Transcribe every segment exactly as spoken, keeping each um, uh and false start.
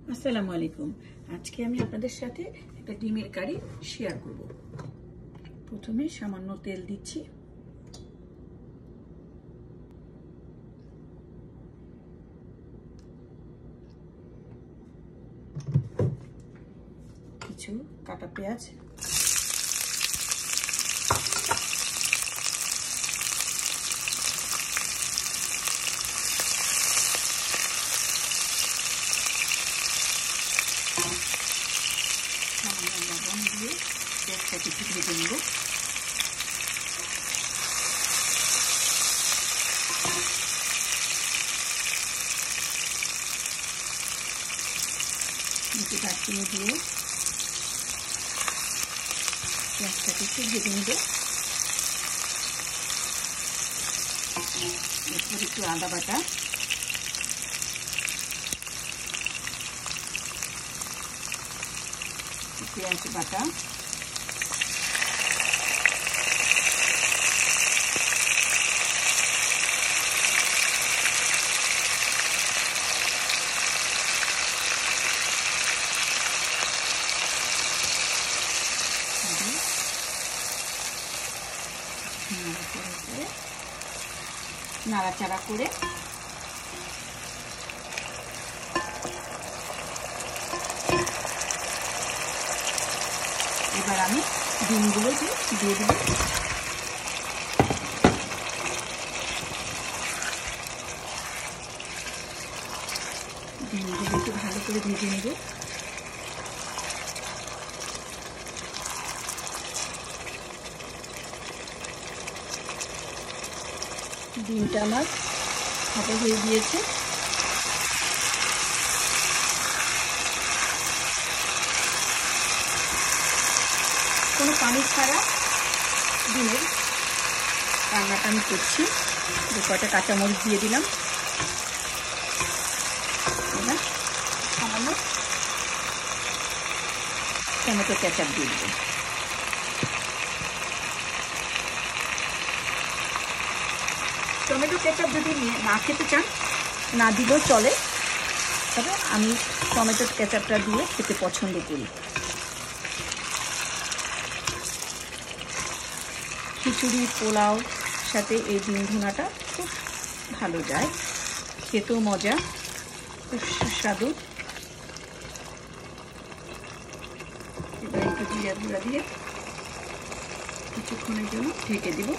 আসসালামু আলাইকুম। আজকে আমি আপনাদের সাথে একটা ডিমের কারি শেয়ার করব। প্রথমে সামান্য তেল দিচ্ছি, কিছু কাটা পেঁয়াজ, লবণ দিয়ে পেঁয়াজটা কিছু ভেজে নেব। একটু দারচিনি দিয়ে পেঁয়াজটাকে একটু ভেজে নেব। এরপর একটু আদা বাটা, পেঁয়াজ বাটা, নাড়াচাড়া করে এবার আমি ডিমগুলো দিয়ে দিয়ে দেব। ডিমগুলো একটু ভালো করে ভেজে নেব। ডিমটা আমার ভাজা হয়ে গিয়েছে। কোনো পানি ছাড়া ডিমের রান্নাটা আমি করছি। দু কয়টা কাঁচামরিচ দিয়ে দিলাম। এবার সামান্য টমেটো কেচাপ দিয়ে দেবো। টমেটো কেচাপ যদি না খেতে চান না দিলেও চলে, তবে আমি টমেটো কেচাপটা দিয়ে খেতে পছন্দ করি। খিচুড়ি পোলাও সাথে এই ডিম ভুনাটা খুব ভালো যায়, খেতেও মজা, খুব সুস্বাদু। এবার একটু জিরা গুঁড়া দিয়ে কিছুক্ষণের জন্য ঢেকে দিব।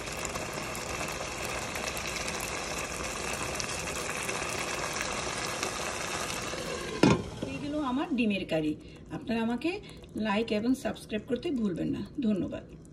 আমার ডিমের কারি। আপনারা আমাকে লাইক এবং সাবস্ক্রাইব করতে ভুলবেন না। ধন্যবাদ।